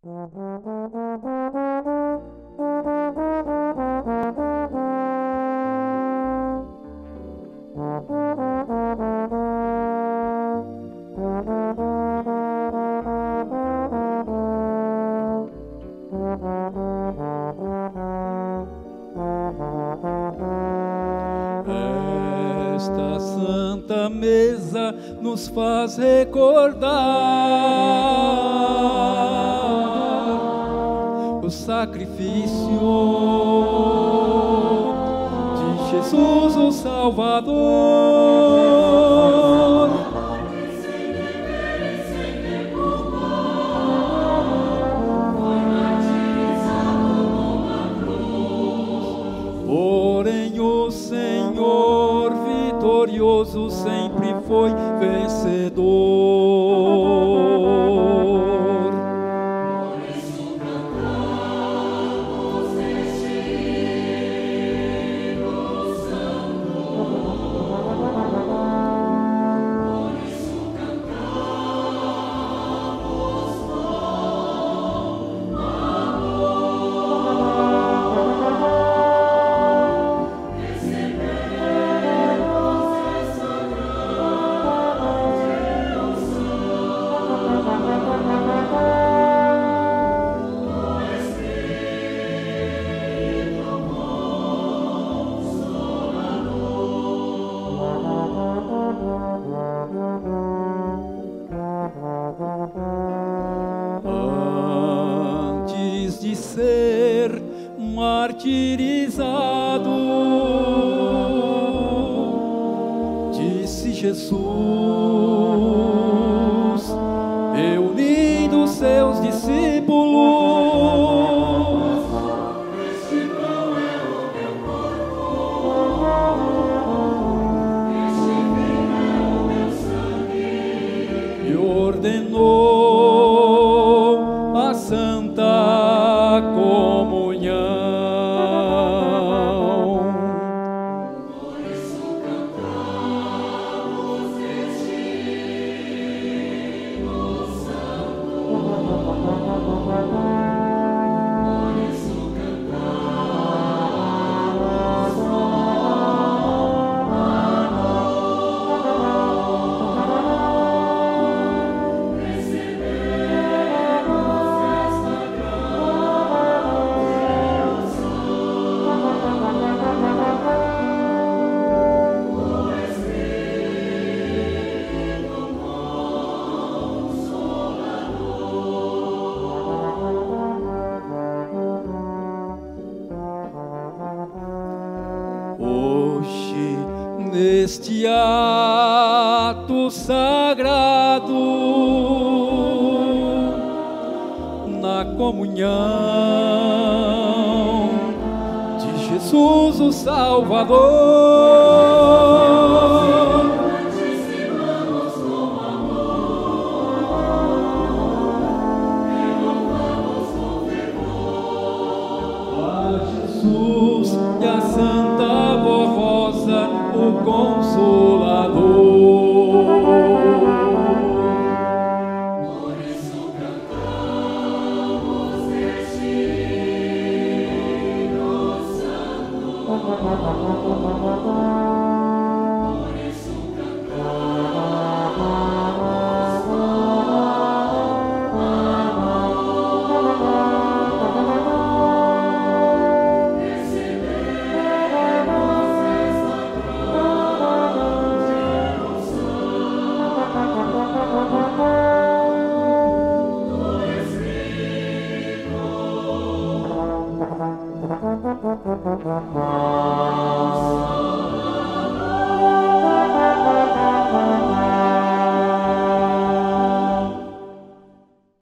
Esta santa mesa nos faz recordar o sacrifício de Jesus, o Salvador. Porém o Senhor vitorioso sempre foi vencedor. Por isso cantamos este hino santo. Por isso cantamos com amor. Antes de ser martirizado, disse Jesus, reunindo seus discípulos: Este pão é o meu corpo, este vinho é o meu sangue. e ordenou a santa comunhão. Por isso cantamos este hino santo. Por isso cantamos com amor. Recebemos esta graça. O Espírito Consolador. Hoje, neste ato sagrado, na comunhão de Jesus, o Salvador, Participamos com amor e louvamos com fervor a Jesus e a Santa Voz Rosa, o Consolador. Por isso cantamos este hino santo. Por isso cantamos com amor. Recebemos esta grande unção do Espírito.